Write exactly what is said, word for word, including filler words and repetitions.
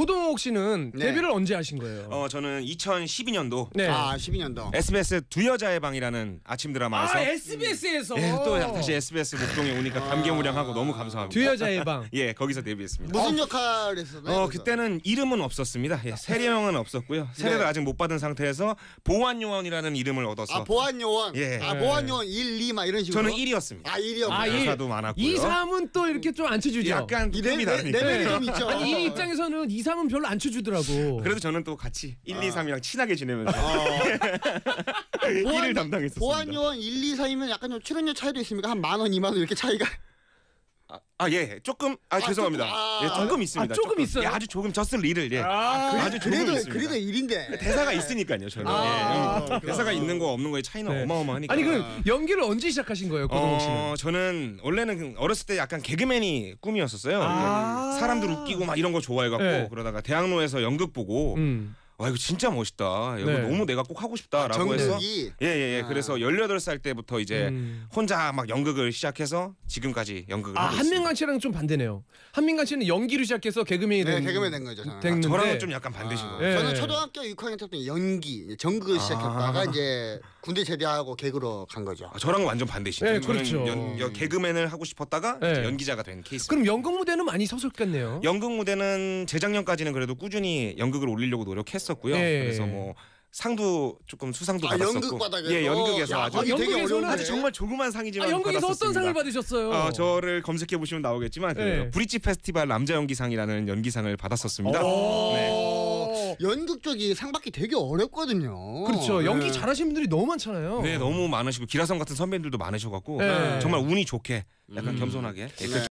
고동욱 씨는 네. 데뷔를 언제 하신 거예요? 어 저는 이천십이 년도 네. 아 십이 년도. 에스비에스 두 여자의 방이라는 아침 드라마에서 아 에스비에스에서 예, 또 다시 에스비에스 목동에 오니까 감개무량하고 너무 감사합니다. 두 여자의 방. 예, 거기서 데뷔했습니다. 무슨 역할 했었나요? 어 그때는 이름은 없었습니다. 예, 세례명은 없었고요. 세례를 네. 아직 못 받은 상태에서 보안요원이라는 이름을 얻어서 아 보안요원. 예. 아 보안요원 일, 이 막 이런 식으로. 저는 일이었습니다. 아 일이요. 아, 일. 가사도 많았고요. 이, 삼은 또 이렇게 좀 안 쳐주죠. 약간 급이 다르니까. 레벨이 좀 있죠. 아니 일 입장에서는 이, 삼은 별로 안 쳐주더라고. 그래도 저는 또 같이 일, 이, 삼이랑 친하게 지내면서 어. 일을 담당했었습니다. 보안요원 일, 이, 삼이면 약간 좀 출연료 차이도 있습니까? 한 만 원, 이만 원 이렇게 차이가. 아, 아, 예, 조금 아, 죄송합니다. 조금, 아, 예, 조금 아, 있습니다. 아, 조금 있어요? 예, 아주 조금 저스 리를 예. 아, 아주 조금 그래도 있습니다. 그래도 일인데. 대사가 있으니까요, 저는. 아, 예, 음, 대사가 있는 거 없는 거의 차이는 네. 어마어마하니까. 아니 그 연기를 언제 시작하신 거예요, 고동욱 씨는? 어, 저는 원래는 어렸을 때 약간 개그맨이 꿈이었었어요. 아. 사람들 웃기고 막 이런 거 좋아해갖고 네. 그러다가 대학로에서 연극 보고 음. 와 이거 진짜 멋있다. 이거 네. 너무 내가 꼭 하고 싶다라고 해서 정국이. 예예예. 아. 그래서 열여덟 살 때부터 이제 음. 혼자 막 연극을 시작해서 지금까지 연극을 아 하고 있습니다. 한민관 씨랑 좀 반대네요. 한민관 씨는 연기로 시작해서 개그맨이 네, 된 개그맨 된 거죠. 저는. 됐는데 저랑은 좀 약간 반대신 아, 거예요. 예. 저는 초등학교 육 학년 때부터 연기, 전극을 시작했다가 아. 이제 군대 제대하고 개그로 간 거죠. 아, 저랑은 완전 반대시네요. 네, 저는 그렇죠. 연, 연, 개그맨을 하고 싶었다가 네. 이제 연기자가 된 케이스. 그럼 연극 무대는 많이 서셨겠네요. 연극 무대는 재작년까지는 그래도 꾸준히 연극을 올리려고 노력했었고요. 예. 그래서 뭐 상도 조금 수상도 아, 받았었고. 연극 바닥에서? 예, 연극에서 야, 아주 거기 되게 연극에서는 어려운데. 아주 정말 조그만 상이지만 아, 연극에서 받았었습니다. 어떤 상을 받으셨어요? 어, 저를 검색해 보시면 나오겠지만 그 네. 브릿지 페스티벌 남자 연기상이라는 연기상을 받았었습니다. 오. 네. 연극 쪽이 상 받기 되게 어렵거든요. 그렇죠. 연기 네. 잘하시는 분들이 너무 많잖아요. 네, 너무 많으시고 기라성 같은 선배님들도 많으셔갖고 네. 정말 운이 좋게 약간 겸손하게 예, 네.